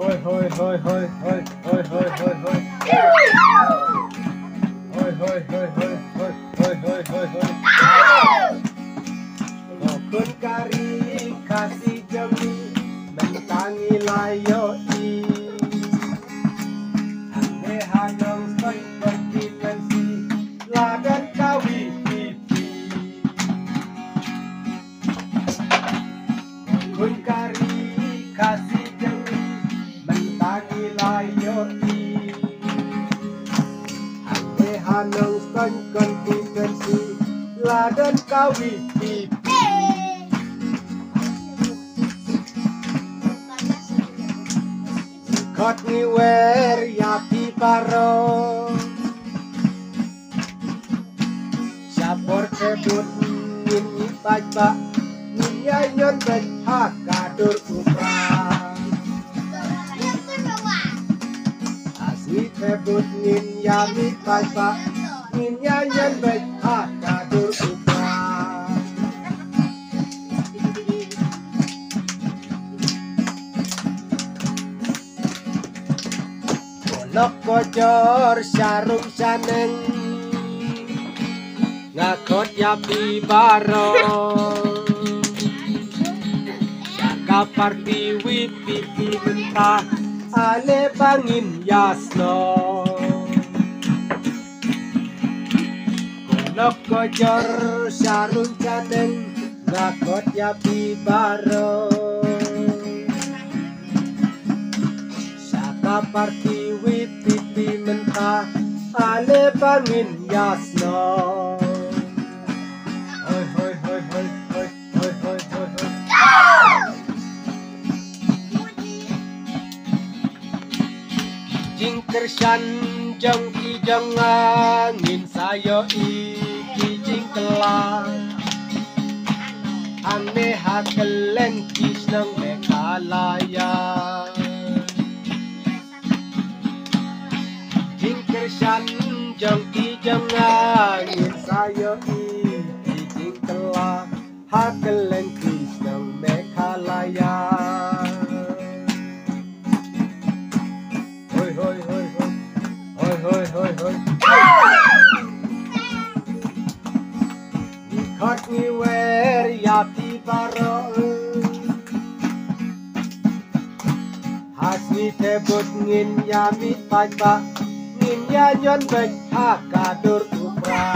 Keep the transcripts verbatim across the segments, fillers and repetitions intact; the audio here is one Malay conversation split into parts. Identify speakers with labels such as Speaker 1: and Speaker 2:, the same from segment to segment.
Speaker 1: Hoi, hoi, hoi, hoi, hoi, hoi, hoi, hoi, hoi. Hoi, hoi, hoi, hoi, hoi, hoi, hoi, hoi, hoi. Kun kari kasih jami mentangi layo i. Ane hayong stoy berdimensi ladan kawi pipi. Kun kari kasih jami mentangi layo i. Ane hayong stoy berdimensi ladan kawi pipi. Kot ni wer ya pi paro Syapor kebut nin ni bajba nin ya yon bet hak kadur kupra Asli kebut nin ya mi bajba nin ya yon bet hak kadur kupra Lok kocor sarung saneng ngakot ya pi baro Saka parti wipi pi mentah ale bangin yasno Lok kocor sarung saneng ngakot ya pi baro Saka parti pipi mentah ale bangin yasno Hoi hoi hoi hoi hoi hoi hoi hoi hoi Jingker shan jeng ki jeng angin sayo iki jingkela Ane hakelen kisnang mekalaya Shan jeng ki jeng angin sayo i jing telah hakelen kisnang mekalaya Hoi hoi hoi hoi hoi hoi hoi hoi Nikot ni wer ya pi baro Hasni tebut ngin ya mi pajba Nya nyon bet hak kadur kupra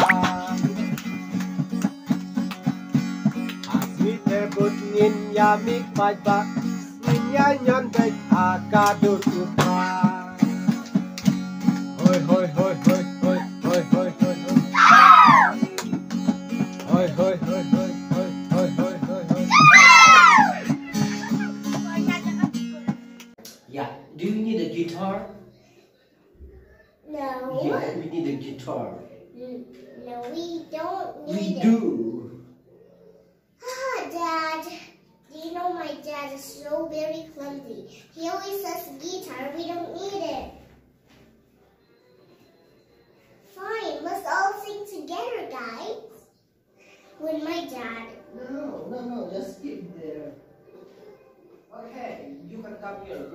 Speaker 1: Asmi tebut ngin yamik pajba Nya nyon bet hak kadur kupra Hoi hoi hoi hoi hoi hoi hoi hoi hoi Hoi hoi hoi hoi hoi hoi hoi hoi hoi
Speaker 2: Yeah, do you need a guitar?
Speaker 3: No.
Speaker 2: Yeah, we need a guitar.
Speaker 3: No, we don't need
Speaker 2: We
Speaker 3: it.
Speaker 2: do.
Speaker 3: Ah, Dad. Do you know my dad is so very clumsy? He always says guitar. We don't need it. Fine, let's all sing together, guys. With my dad.
Speaker 2: No, no, no, just keep there. Okay, you can come here.